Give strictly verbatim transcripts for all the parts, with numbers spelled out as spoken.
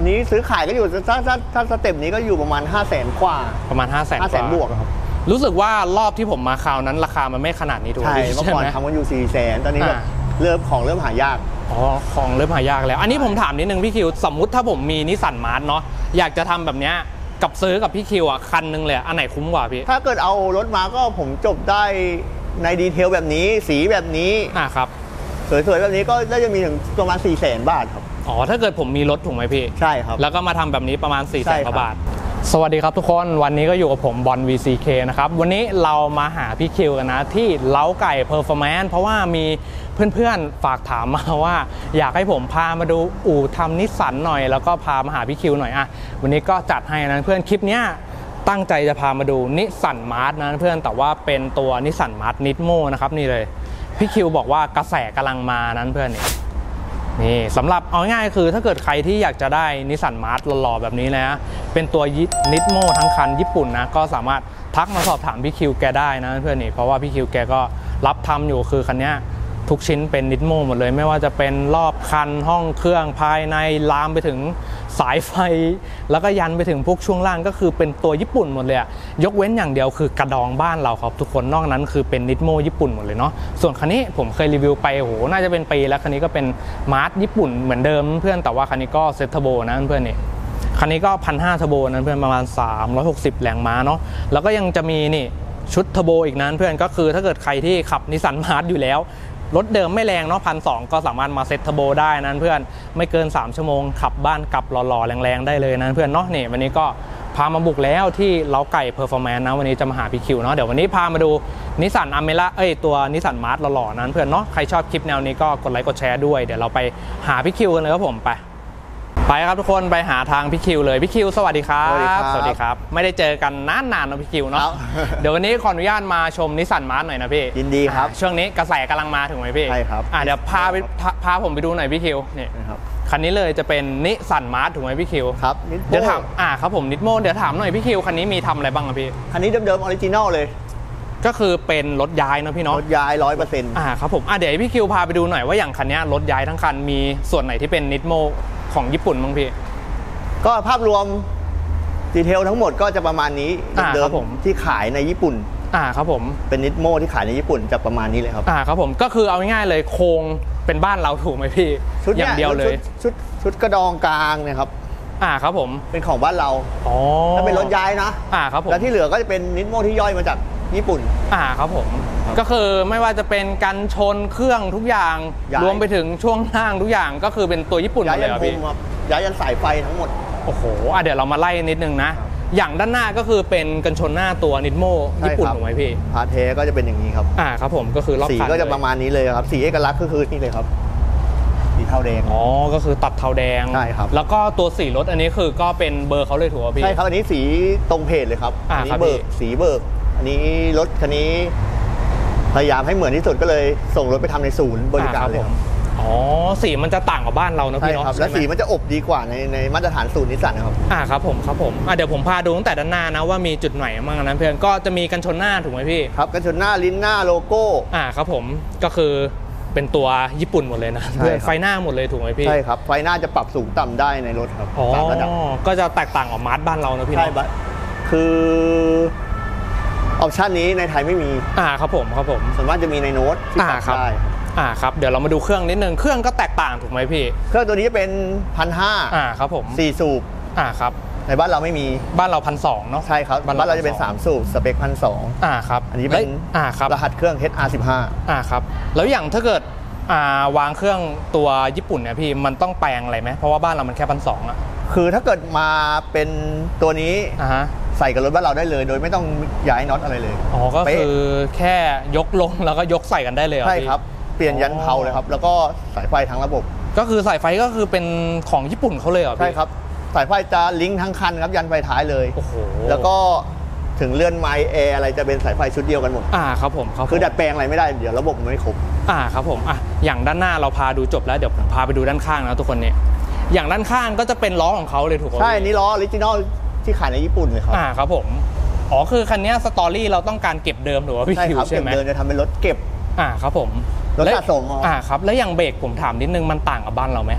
นนี้ซื้อขายก็อยู่ถ้าถ้าถ้าสเต็ปนี้ก็อยู่ประมาณห้าแสนกว่าประมาณห้าแสนห้าแสนบวกครับรู้สึกว่ารอบที่ผมมาคราวนั้นราคามันไม่ขนาดนี้ถูกไหมใช่เมื่อก่อนทำกันอยู่สี่แสนตอนนี้แบบเริ่มของเริ่มหายากอ๋อของเริ่มหายากแล้วอันนี้ผมถามนิดนึงพี่คิวสมมุติถ้าผมมีนิสสันมาร์ทเนาะอยากจะทำแบบเนี้ยกับซื้อกับพี่คิวอ่ะคันนึงเลยอันไหนคุ้มกว่าพี่ถ้าเกิดเอารถมาก็ผมจบได้ในดีเทลแบบนี้สีแบบนี้อ่าครับสวยๆแบบนี้ก็น่าจะมีถึงประมาณสี่แสนบาทครับอ๋อถ้าเกิดผมมีรถถูกไหมพี่ใช่ครับแล้วก็มาทำแบบนี้ประมาณสี่แสนบาทสวัสดีครับทุกคนวันนี้ก็อยู่กับผมบอล วี ซี เค นะครับวันนี้เรามาหาพี่คิวกันนะที่เล้าไก่เพอร์ฟอร์แมนซ์เพราะว่ามีเพื่อนๆฝากถามมาว่าอยากให้ผมพามาดูอู่ทำนิสสันหน่อยแล้วก็พามาหาพี่คิวหน่อยอ่ะวันนี้ก็จัดให้นะเพื่อนคลิปเนี้ยตั้งใจจะพามาดูนิสสันมาร์ทนะเพื่อนแต่ว่าเป็นตัวนิสสันมาร์ทนิดโมนะครับนี่เลยพี่คิวบอกว่ากระแสกำลังมานั้นเพื่อนนี่นี่สำหรับเอาง่ายๆคือถ้าเกิดใครที่อยากจะได้นิสสันมาร์ทหล่อๆแบบนี้นะเป็นตัวนิดโมทั้งคันญี่ปุ่นนะก็สามารถทักมาสอบถามพี่คิวแกได้นะเพื่อนนี่เพราะว่าพี่คิวแกก็รับทำอยู่คือคันนี้ทุกชิ้นเป็นนิดโมหมดเลยไม่ว่าจะเป็นรอบคันห้องเครื่องภายในลามไปถึงสายไฟแล้วก็ยันไปถึงพวกช่วงล่างก็คือเป็นตัวญี่ปุ่นหมดเลยอะยกเว้นอย่างเดียวคือกระดองบ้านเราครับทุกคนนอกนั้นคือเป็นนิดโมญี่ปุ่นหมดเลยเนาะส่วนคันนี้ผมเคยรีวิวไปโอ้โหน่าจะเป็นปีแล้วคันนี้ก็เป็นมาร์ทญี่ปุ่นเหมือนเดิมเพื่อนแต่ว่าคันนี้ก็เซ็ตเทอร์โบนะเพื่อนนี่คันนี้ก็พันห้าเทอร์โบนั้นเพื่อนประมาณสามร้อยหกสิบแรงม้าเนาะแล้วก็ยังจะมีนี่ชุดเทอร์โบอีกนั้นเพื่อนก็คือถ้าเกิดใครที่ขับนิสสันมาร์ทอยู่แล้วรถเดิมไม่แรงเนาะพันสองก็สามารถมาเซ็ตเทอร์โบได้นั้นเพื่อนไม่เกินสามชั่วโมงขับบ้านกลับหล่อๆแรงๆได้เลยนั้นเพื่อนเนาะนี่วันนี้ก็พามาบุกแล้วที่เล้าไก่เพอร์ฟอร์แมนซ์นะวันนี้จะมาหาพี่คิวเนาะเดี๋ยววันนี้พามาดูนิสสันอเมร่าเอ้ยตัวนิสสันมาร์ทหล่อๆนั้นเพื่อนเนาะใครชอบคลิปแนวนี้ก็กดไลค์กดแชร์ด้วยเดี๋ยวเราไปหาพี่คิวกันเลยครับผมไปไปครับทุกคนไปหาทางพี่คิวเลยพี่คิวสวัสดีครับสวัสดีครับไม่ได้เจอกันนานๆนะพี่คิวเนาะเดี๋ยววันนี้ขออนุญาตมาชมนิสสันมาร์ทหน่อยนะพี่ยินดีครับช่วงนี้กระแสกำลังมาถึงไหมพี่ใช่ครับอ่ะเดี๋ยวพาไปพาผมไปดูหน่อยพี่คิวนี่ครับคันนี้เลยจะเป็นนิสสันมาร์ทถูกไหมพี่คิวครับเดี๋ยวถามอ่าครับผมนิดโมเดี๋ยวถามหน่อยพี่คิวคันนี้มีทำอะไรบ้างอะพี่คันนี้เดิมๆออริจินอลเลยก็คือเป็นรถย้ายนะพี่เนาะรถย้ายร้อยเปอร์เซ็นต์อ่าครับผมอ่ะเดี๋ยวพี่คิวพาไปดูหน่อยว่าอย่างคันนี้รถย้ายทั้งคันมีส่วนไหนที่เป็นนิดโมของญี่ปุ่นบ้างพี่ก็ภาพรวมดีเทลทั้งหมดก็จะประมาณนี้เดิมที่ขายในญี่ปุ่นอ่าครับผมเป็นนิดโมที่ขายในญี่ปุ่นจะประมาณนี้เลยครับอ่าครับผมก็คือเอาง่ายๆเลยโครงเป็นบ้านเราถูกไหมพี่อย่างเดียวเลยชุดชุดกระดองกลางเนี่ยครับอ่าครับผมเป็นของบ้านเราอ๋อถ้าเป็นรถย้ายนะอ่าครับผมแล้วที่เหลือก็จะเป็นนิดโมที่ย่อยมาจากญี่ปุ่นอ่าครับผมก็คือไม่ว่าจะเป็นกันชนเครื่องทุกอย่างรวมไปถึงช่วงล่างทุกอย่างก็คือเป็นตัวญี่ปุ่นหมดเลยครับพี่ย้ายยันสายไฟทั้งหมดโอ้โหอ่ะเดี๋ยวเรามาไล่นิดนึงนะอย่างด้านหน้าก็คือเป็นกันชนหน้าตัวนิดโมญี่ปุ่นถูกไหมพี่พาเทก็จะเป็นอย่างนี้ครับอ่าครับผมก็คือรอบสีก็จะประมาณนี้เลยครับสีเอกลักษณ์ก็คือนี่เลยครับสีเทาแดงอ๋อก็คือตัดเทาแดงใช่ครับแล้วก็ตัวสีรถอันนี้คือก็เป็นเบอร์เขาเลยถูกไหมพี่ใช่ครับอันนี้สีตรงเพจเลยครับอันนี้เบิกสีเบิกอันนี้รถคันนี้พยายามให้เหมือนที่สุดก็เลยส่งรถไปทำในศูนย์บริการเลยอ๋อสีมันจะต่างกับบ้านเรานะพี่เนาะแล้วสีมันจะอบดีกว่าในในมาตรฐานศูนย์นิสสันนะครับอ่าครับผมครับผมอ่ะเดี๋ยวผมพาดูตั้งแต่ด้านหน้านะว่ามีจุดไหนบ้างนะเพื่อนก็จะมีกันชนหน้าถูกไหมพี่ครับกันชนหน้าลิ้นหน้าโลโก้อ่าครับผมก็คือเป็นตัวญี่ปุ่นหมดเลยนะไฟหน้าหมดเลยถูกไหมพี่ใช่ครับไฟหน้าจะปรับสูงต่ำได้ในรถครับอ๋อก็จะแตกต่างกับมาร์ทบ้านเรานะพี่ใช่คือออปชันนี้ในไทยไม่มีอ่าครับผมครับผมส่วนมากจะมีในโน้ตที่ปรับได้อ่าครับเดี๋ยวเรามาดูเครื่องนิดนึงเครื่องก็แตกต่างถูกไหมพี่เครื่องตัวนี้เป็นพันห้าอ่าครับผมสี่สูบอ่าครับในบ้านเราไม่มีบ้านเราพันสองเนาะใช่ครับบ้านเราจะเป็นสามสูบสเปคพันสองอ่าครับอันนี้เป็นอ่าครับรหัสเครื่อง เอช อาร์ สิบห้าอ่าครับแล้วอย่างถ้าเกิดอ่าวางเครื่องตัวญี่ปุ่นเนี่ยพี่มันต้องแปลงอะไรไหมเพราะว่าบ้านเรามันแค่พันสองอ่ะคือถ้าเกิดมาเป็นตัวนี้อ่าฮะใส่กับรถบ้านเราได้เลยโดยไม่ต้องย้ายน็อตอะไรเลยอ๋อก็คือแค่ยกลงแล้วก็ยกใส่กันได้เลยใช่ครับเปลี่ยนยันเผาเลยครับแล้วก็สายไฟทั้งระบบก็คือสายไฟก็คือเป็นของญี่ปุ่นเขาเลยเหรอใช่ครับสายไฟจะลิงก์ทั้งคันครับยันไฟท้ายเลยโอ้โหแล้วก็ถึงเลื่อนไมค์แอร์อะไรจะเป็นสายไฟชุดเดียวกันหมดอ่าครับผมครับคือดัดแปลงอะไรไม่ได้เดี๋ยวระบบมันไม่ครบอ่าครับผมอ่ะอย่างด้านหน้าเราพาดูจบแล้วเดี๋ยวผมพาไปดูด้านข้างนะทุกคนเนี่ยอย่างด้านข้างก็จะเป็นล้อของเขาเลยถูกไหมใช่นี่ล้อออริจินอลที่ขายในญี่ปุ่นเลยครับอ่าครับผมอ๋อคือคันนี้สตอรี่เราต้องการเก็บเดิมหรือว่าพี่คิวใช่ไหมเดิมจะทำเป็นรถเก็บอ่าครับผมรถสะสมอ่าครับแล้วอย่างเบรกผมถามนิดนึงมันต่างกับบ้านเราไหม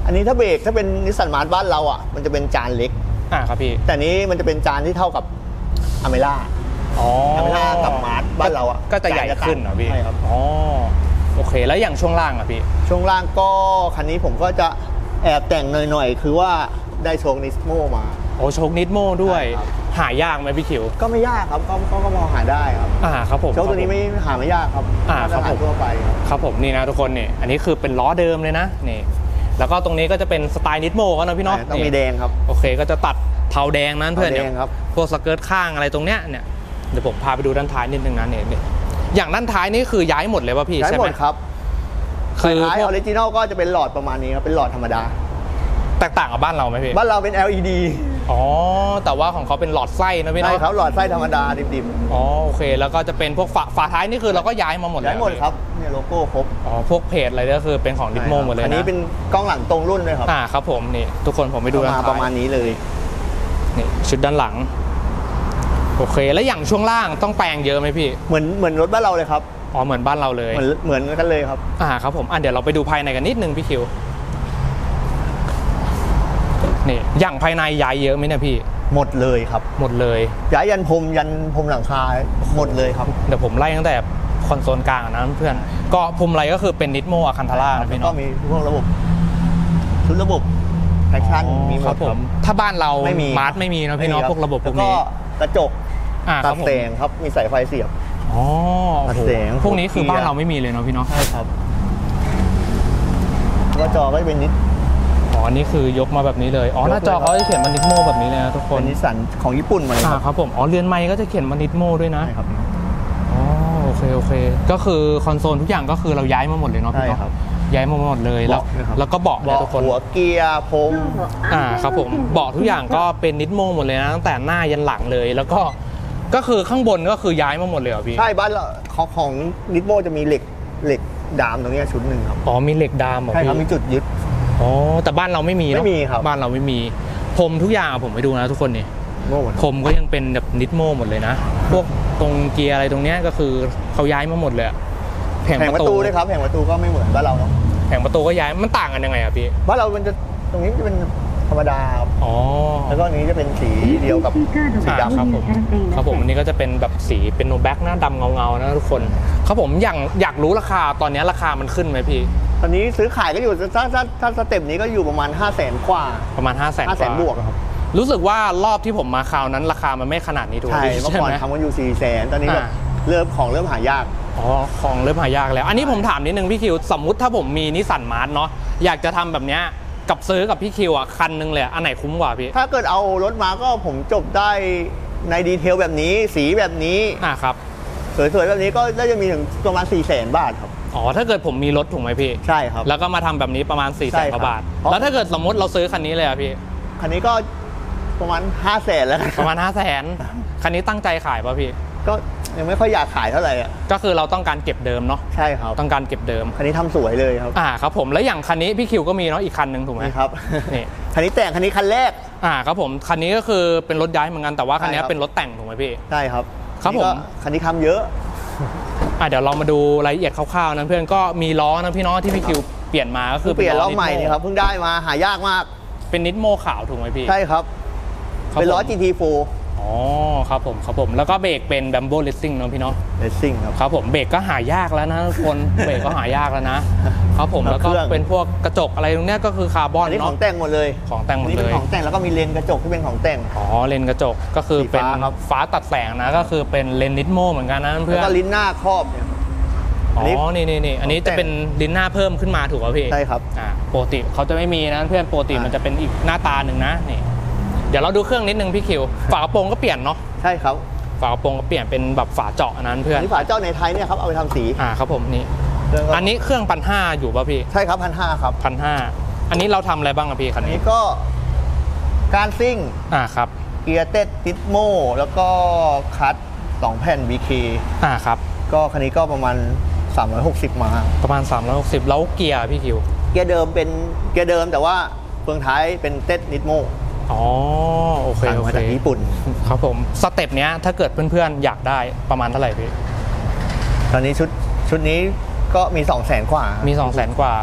อันนี้ถ้าเบรกถ้าเป็นนิสสันมาร์ทบ้านเราอ่ะมันจะเป็นจานเล็กอ่าครับพี่แต่นี้มันจะเป็นจานที่เท่ากับอเมร่าอ๋ออเมร่ากับมาร์ทบ้านเราอ่ะก็จะใหญ่ขึ้นเหรอพี่ใช่ครับอ๋อโอเคแล้วอย่างช่วงล่างอ่ะพี่ช่วงล่างก็คันนี้ผมก็จะแอบแต่งหน่อยๆคือว่าได้โชคนิสโมมาโอ้โชคนิสโมด้วยหายากไหมพี่คิวก็ไม่ยากครับก็ก็ก็มองหาได้ครับอ่าครับผมโชคตัวนี้ไม่หาไม่ยากครับอ่าครับผมทั่วไปครับผมนี่นะทุกคนนี่อันนี้คือเป็นล้อเดิมเลยนะนี่แล้วก็ตรงนี้ก็จะเป็นสไตล์นิสโมก็นะพี่เนาะต้องมีแดงครับโอเคก็จะตัดเทาแดงนั้นเพื่อนเนี่ยครับพวกสเกิร์ตข้างอะไรตรงเนี้ยเนี่ยเดี๋ยวผมพาไปดูด้านท้ายนิดนึงนะเนี่ยอย่างด้านท้ายนี่คือย้ายหมดเลยป่ะพี่ย้ายหมดครับคือท้ายออริจินอลก็จะเป็นหลอดประมาณนี้ครับเป็นหลอดธรรมดาแตกต่างกับบ้านเราไหมพี่บ้านเราเป็น แอล อี ดีอ๋อแต่ว่าของเขาเป็นหลอดไส้นะพี่เนาะใช่ครับหลอดไส้ธรรมดาดิบๆอ๋อโอเคแล้วก็จะเป็นพวกฝาฝาท้ายนี่คือเราก็ย้ายมาหมดย้ายหมดครับเนี่ยโลโก้ครบอ๋อพวกเพจอะไรก็คือเป็นของนิสโมหมดเลยนะอันนี้เป็นกล้องหลังตรงรุ่นด้วยครับอ่าครับผมนี่ทุกคนผมไปดูด้านท้ายประมาณนี้เลยนี่ชุดด้านหลังโอเคแล้วอย่างช่วงล่างต้องแปลงเยอะไหมพี่เหมือนเหมือนรถบ้านเราเลยครับอ๋อเหมือนบ้านเราเลยเหมือนเหมือนกันเลยครับอ่าครับผมอ่ะเดี๋ยวเราไปดูภายในกันนิดนึงพี่คิวนี่อย่างภายในย้ายเยอะไหมเนี่ยพี่หมดเลยครับหมดเลยย้ายยันพรมยันพรมหลังคาหมดเลยครับเดี๋ยวผมไล่ตั้งแต่คอนโซลกลางนะเพื่อนก็พรมไรก็คือเป็นนิสโมอะคันทาร่านะพี่เนาะก็มีพวกระบบชุดระบบแฟชั่นมีหมดครับถ้าบ้านเรามาร์ทไม่มีนะพี่เนาะพวกระบบพวกนี้กระจกตัดแสงครับมีสายไฟเสียบอ๋อตัดแสงพวกนี้คือบ้านเราไม่มีเลยเนาะพี่เนาะใช่ครับหน้าจอก็จะเป็นนิสอ๋อนี่คือยกมาแบบนี้เลยอ๋อหน้าจอเขาจะเขียนมานิสโมแบบนี้เลยนะทุกคนนิสสันของญี่ปุ่นมาเลยครับผมอ๋อเรือนไมค์ก็จะเขียนมานิสโมด้วยนะใช่ครับอ๋อโอเคโอเคก็คือคอนโซลทุกอย่างก็คือเราย้ายมาหมดเลยเนาะพี่เนาะย้ายมาหมดเลยแล้วแล้วก็เบาะทุกคนหัวเกียร์พรมอ่าครับผมเบาะทุกอย่างก็เป็นนิสโมหมดเลยนะตั้งแต่หน้ายันหลังเลยแล้วก็ก็คือข้างบนก็คือย้ายมาหมดเลยเหรอพี่ใช่บ้านเราของนิสโมจะมีเหล็กเหล็กดามตรงนี้ชุดหนึ่งครับอ๋อมีเหล็กดามเหรอใช่ครับมีจุดยึดอ๋อแต่บ้านเราไม่มีไม่มีครับบ้านเราไม่มีพรมทุกอย่างผมไปดูนะทุกคนนี่พรมก็ยังเป็นแบบนิสโมหมดเลยนะพวกตรงเกียร์อะไรตรงเนี้ยก็คือเขาย้ายมาหมดเลยแผงประตูด้วยครับแผงประตูก็ไม่เหมือนบ้านเราเนาะแผงประตูก็ย้ายมันต่างกันยังไงอะพี่บ้านเรามันจะตรงนี้จะเป็นธรรมดาอ๋อแล้วก็อันนี้จะเป็นสีเดียวกับสีดำครับผมครับผมอันนี้ก็จะเป็นแบบสีเป็นโนแบ็กหน้าดำเงาๆนะทุกคนครับผมอย่างอยากรู้ราคาตอนนี้ราคามันขึ้นไหมพี่ตอนนี้ซื้อขายก็อยู่ถ้าถ้าถ้าสเต็ปนี้ก็อยู่ประมาณห้าแสนกว่าประมาณห้าแสนห้าแสนบวกครับรู้สึกว่ารอบที่ผมมาคราวนั้นราคามันไม่ขนาดนี้ถูกไหมใช่เมื่อก่อนทำกันอยู่สี่แสนตอนนี้แบบเริ่มของเริ่มหายากอ๋อของเริ่มหายากแล้วอันนี้ผมถามนิดนึงพี่คิวสมมุติถ้าผมมีนิสสันมาร์ทเนาะอยากจะทำแบบเนี้ยกับซื้อกับพี่คิวอ่ะคันนึงเลยอันไหนคุ้มกว่าพี่ถ้าเกิดเอารถมาก็ผมจบได้ในดีเทลแบบนี้สีแบบนี้อ่าครับสวยๆแบบนี้ก็น่าจะมีถึงประมาณสี่แสนบาทครับอ๋อถ้าเกิดผมมีรถถูกไหมพี่ใช่ครับแล้วก็มาทำแบบนี้ประมาณสี่แสนบาทแล้วถ้าเกิดสมมติเราซื้อคันนี้เลยอ่ะพี่คันนี้ก็ประมาณห้าแสนแล้วประมาณห้าแสนคันนี้ตั้งใจขายป่ะพี่ก็ยังไม่ค่อยอยากขายเท่าไหร่อ่ะก็คือเราต้องการเก็บเดิมเนาะใช่ครับต้องการเก็บเดิมคันนี้ทำสวยเลยครับอ่าครับผมแล้วอย่างคันนี้พี่คิวก็มีเนาะอีกคันหนึ่งถูกไหมครับนี่คันนี้แต่งคันนี้คันแรกอ่าครับผมคันนี้ก็คือเป็นรถย้ายเหมือนกันแต่ว่าคันนี้เป็นรถแต่งถูกไหมพี่ใช่ครับครับผมคันนี้ทำเยอะอ่าเดี๋ยวเรามาดูรายละเอียดคร่าวๆนะเพื่อนก็มีล้อนะพี่น้องที่พี่คิวเปลี่ยนมาก็คือเปลี่ยนล้อใหม่นี่ครับเพิ่งได้มาหายากมากเป็นนิสโมขาวถูกไหมพี่ใช่ครับเป็นล้อ จี ที โฟร์อ๋อครับผมครับผมแล้วก็เบรกเป็น Brembo Racing เนาะพี่เนาะ Racing ครับครับผมเบรกก็หายากแล้วนะทุกคนเบรกก็หายากแล้วนะครับผมแล้วก็เป็นพวกกระจกอะไรตรงเนี้ยก็คือคาร์บอนเนาะนี่ของแต่งหมดเลยของแต่งหมดเลยนี่เป็นของแต่งแล้วก็มีเลนกระจกที่เป็นของแต่งอ๋อเลนกระจกก็คือเป็นฟ้าตัดแสงนะก็คือเป็นเลนนิสโมเหมือนกันนะเพื่อนแล้วก็ลิ้นหน้าครอบเนี่ยอ๋อนี่นี่นี่อันนี้จะเป็นลิ้นหน้าเพิ่มขึ้นมาถูกป่ะพี่ใช่ครับอ่าปกติเขาจะไม่มีนะเพื่อนปกติมันจะเป็นอีกหน้าตาหนึ่งนะนี่เดี๋ยวเราดูเครื่องนิดนึงพี่คิวฝากระโปรงก็เปลี่ยนเนาะใช่ครับฝากระโปรงก็เปลี่ยนเป็นแบบฝาเจาะนั้นเพื่อนนี่ฝาเจาะในไทยเนี่ยครับเอาไปทำสีอ่าครับผมนี่อันนี้เครื่องพันห้าอยู่ป่ะพี่ใช่ครับพันห้าครับพันห้าอันนี้เราทำอะไรบ้างอะพี่คันนี้ก็การซิ่งอ่าครับเกียร์เต็ดติสโมแล้วก็คัทสองแผ่น บี เคอ่าครับก็คันนี้ก็ประมาณสามร้อยหกสิบมาประมาณสามร้อยหกสิบแล้วเกียร์พี่คิวเกียร์เดิมเป็นเกียร์เดิมแต่ว่าเฟืองท้ายเป็นเต็ดนิสโมอ๋อโอเคสั่งมาจากญี่ปุ่นครับผมสเต็ปเนี้ยถ้าเกิดเพื่อนๆอยากได้ประมาณเท่าไหร่พี่ตอนนี้ชุดชุดนี้ก็มีสองแสนกว่ามีสองแสนกว่า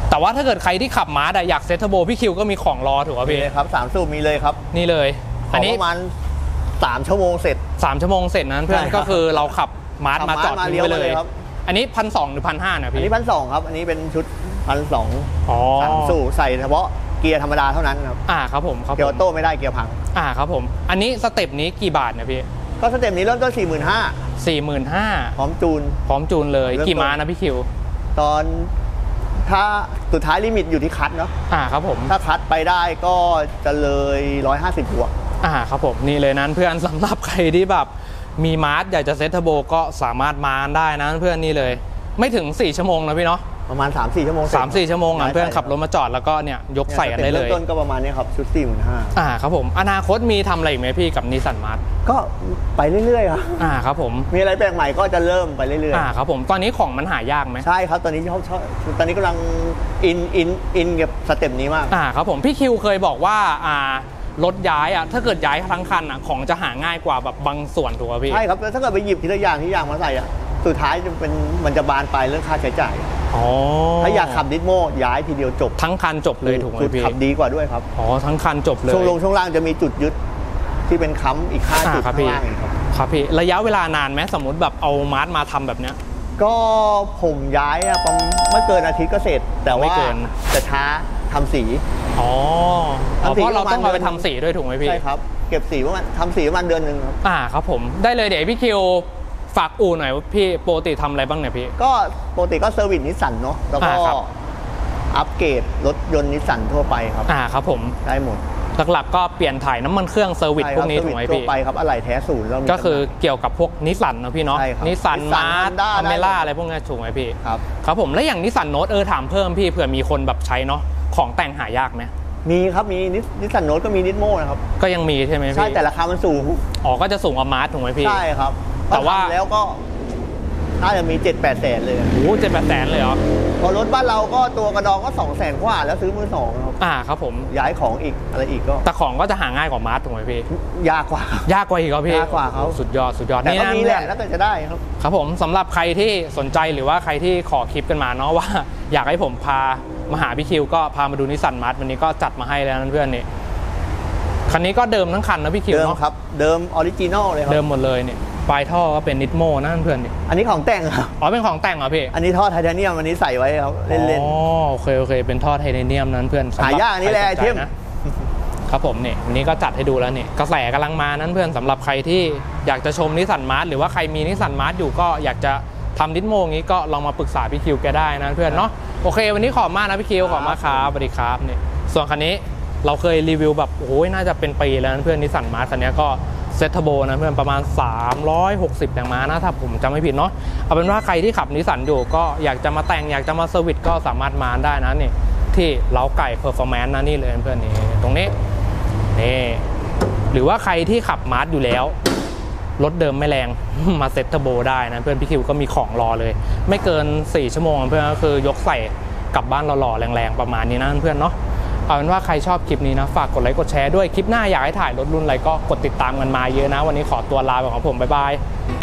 แต่ว่าถ้าเกิดใครที่ขับมาร์ทอยากเซตเทอร์โบพี่คิวก็มีของรอถูกป่ะมีพี่เลยครับสามสูบมีเลยครับนี่เลยอันนี้ประมาณสามชั่วโมงเสร็จสามชั่วโมงเสร็จนั้นเพื่อนก็คือเราขับมาร์ทมาจอดทิ้งไปเลยอันนี้พันสองหรือพันห้านะพี่อันนี้พันสองครับอันนี้เป็นชุดพันสองสามสูบใส่เฉพาะเกียร์ธรรมดาเท่านั้นครับอ่าครับผมเกียร์ออโต้ไม่ได้เกียร์พังอ่าครับผมอันนี้สเต็ปนี้กี่บาทเนี่ยพี่ก็สเต็ปนี้เริ่มต้นสี่หมื่นห้าสี่หมื่นห้าพร้อมจูนพร้อมจูนเลยกี่ม้านะพี่คิวตอนถ้าสุดท้ายลิมิตอยู่ที่คัทเนาะอ่าครับผมถ้าคัทไปได้ก็จะเลยหนึ่งร้อยห้าสิบหัวอ่าครับผมนี่เลยนั้นเพื่อนสำหรับใครที่แบบมีมาร์ทอยากจะเซตเทอร์โบก็สามารถมาได้นะเพื่อนนี่เลยไม่ถึงสี่ชั่วโมงนะพี่เนาะประมาณ สามสี่ ชั่วโมงสามสี่ ชั่วโมงอ่ะเพื่อนขับรถมาจอดแล้วก็เนี่ยยกใส่กันได้เลยต้นก็ประมาณนี้ครับชุด สี่หมื่นห้าพันอ่าครับผมอนาคตมีทำอะไรอีกไหมพี่กับนิสสันมาร์ทก็ไปเรื่อยๆครับอ่าครับผมมีอะไรแปลกใหม่ก็จะเริ่มไปเรื่อยๆอ่าครับผมตอนนี้ของมันหายากไหมใช่ครับตอนนี้ชอบชอบตอนนี้กำลังอินอินอินกับสเต็ปนี้มากอ่าครับผมพี่คิวเคยบอกว่าอ่ารถย้ายอ่ะถ้าเกิดย้ายทั้งคันอ่ะของจะหาง่ายกว่าแบบบางส่วนถูกป่ะพี่ใช่ครับถ้าเกิดไปหยิบทีละอย่างที่อย่างมาใส่อ่ะสุดท้ายจะเป็นมันจะบานปลายเรื่องค่าใช้จ่ายอ๋อถ้าอยากขับดิสโมย้ายทีเดียวจบทั้งคันจบเลยถูกไหมพี่ขับดีกว่าด้วยครับอ๋อทั้งคันจบเลยช่วงลงช่วงล่างจะมีจุดยึดที่เป็นค้ำอีกห้าจุดข้างล่างครับครับพี่ระยะเวลานานไหมสมมติแบบเอามาร์ทมาทำแบบเนี้ยก็ผมย้ายอะประมาณไม่เกินอาทิตย์ก็เสร็จแต่ว่าจะช้าทำสีอ๋อเพราะเราต้องเอาไปทำสีด้วยถูกไหมพี่ใช่ครับเก็บสีประมาณทำสีประมาณเดือนหนึ่งครับอ่าครับผมได้เลยเดี๋ยวพี่คิวฝากอู่หน่อยพี่ปกติทำอะไรบ้างเนี่ยพี่ก็ปกติก็เซอร์วิสนิสสันเนาะแล้วก็อัปเกรดรถยนต์นิสสันทั่วไปครับอ่าครับผมได้หมดหลักๆก็เปลี่ยนถ่ายน้ำมันเครื่องเซอร์วิสพวกนี้ถูกไหมพี่ทั่วไปครับอะไหล่แท้ศูนย์ก็คือเกี่ยวกับพวกนิสสันนะพี่เนาะนิสสันมาร์ทอเมร่าอะไรพวกนี้ถูกไหมพี่ครับครับผมแล้วอย่างนิสสันโน้ตเออถามเพิ่มพี่เผื่อมีคนแบบใช้เนาะของแต่งหายากไหมมีครับมีนิสสันโน้ตก็มีนิสโมนะครับก็ยังมีใช่ไหมพี่ใช่แต่ราคามันสูงอ๋อก็จะสูงกว่ามาร์ทถูกไหมพี่ใช่ครับแต่ว่าแล้วก็น่าจะมี เจ็ดแปด แสนเลยโอ้เจ็ดแปดแสนเลยเหรอพอรถบ้านเราก็ตัวกระดองก็สองแสนกว่าแล้วซื้อมือสองครับอ่าครับผมย้ายของอีกอะไรอีกก็แต่ของก็จะหาง่ายกว่ามาร์ทถูกไหมพี่ยากกว่ายากกว่าอีกครับพี่ยากกว่าเขาสุดยอดสุดยอดแต่ก็มีแหละแล้วแต่จะได้ครับครับผมสำหรับใครที่สนใจหรือว่าใครที่ขอคลิปกันมาเนาะว่าอยากให้ผมพามาหาพี่คิวก็พามาดูนิสสันมาร์ทวันนี้ก็จัดมาให้แล้วนั่นเพื่อนนี่คันนี้ก็เดิมทั้งคันนะพี่คิวเนาะครับเดิมออริจินอลเลยครับเดิมหมดเลยเนี่ยปลายท่อก็เป็นนิสโมนั่นเพื่อนนี่อันนี้ของแต่งครับอ๋อเป็นของแต่งเหรอพี่อันนี้ท่อไทเทเนียมอันนี้ใส่ไว้ครับเล่นๆอ๋อโอเคโอเคเป็นท่อไทเทเนียมนั้นเพื่อนหายากนี่แหละไอเทมครับผมนี่วันนี้ก็จัดให้ดูแล้วนี่กระแสกำลังมานั้นเพื่อนสำหรับใครที่อยากจะชมนิสสันมาร์ทหรือว่าใครมีนิสสันมาร์ทอยู่ก็อยากจะทำนิสโมงี้ก็ลองมาปรึกษาพี่คิวแกได้นะเพื่อนเนาะโอเควันนี้ขอบมากนะพี่คิวขอบมากครับสวัสดีครับนี่ส่วนคันนี้เราเคยรีวิวแบบโอ้ยน่าจะเป็นปีแล้วนะเพื่อนนิสสันมาร์ทคันนี้ก็เซตเทอร์โบนะเพื่อนประมาณสามร้อยหกสิบแรงม้านะถ้าผมจำไม่ผิดเนาะเอาเป็นว่าใครที่ขับนิสสันอยู่ก็อยากจะมาแต่งอยากจะมาเซอร์วิสก็สามารถมาได้นะนี่ที่เล้าไก่เพอร์ฟอร์แมนซ์นะนี่เลยเพื่อนนี่ตรงนี้นี่หรือว่าใครที่ขับมาร์ทอยู่แล้วรถเดิมไม่แรงมาเซตเทอร์โบได้นะเพื่อนพี่คิวก็มีของรอเลยไม่เกินสี่ชั่วโมงเพื่อนก็คือยกใส่กลับบ้านหล่อๆแรงๆประมาณนี้นะเพื่อนเนาะเอาเป็นว่าใครชอบคลิปนี้นะฝากกดไลค์กดแชร์ด้วยคลิปหน้าอยากให้ถ่ายรถรุ่นอะไรก็กดติดตามกันมาเยอะนะวันนี้ขอตัวลาไปของผมบ๊ายบาย